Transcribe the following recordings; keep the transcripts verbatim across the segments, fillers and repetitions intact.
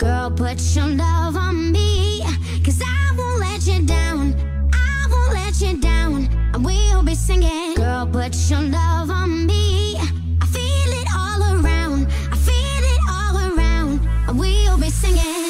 Girl, put your love on me, 'cause I won't let you down. I won't let you down. And we'll be singing. Girl, put your love on me. I feel it all around. I feel it all around. And we'll be singing.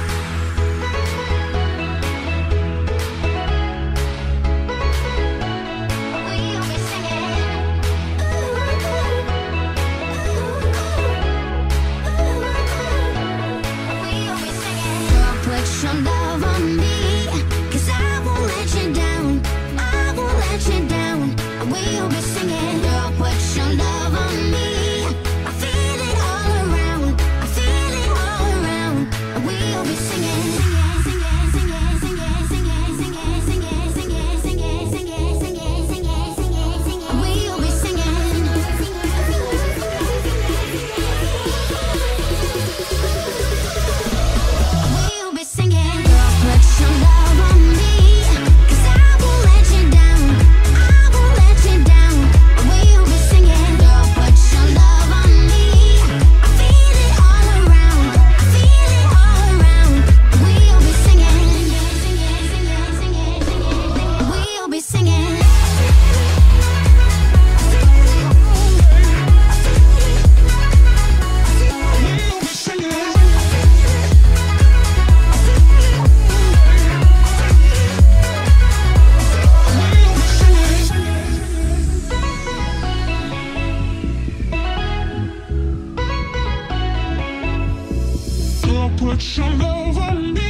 Put your love on me, 'cause I won't let you down. I won't let you down. And we'll be singing. Girl, put your love on me. I feel it all around. I feel it all around. And we'll be singing. Put your love on me.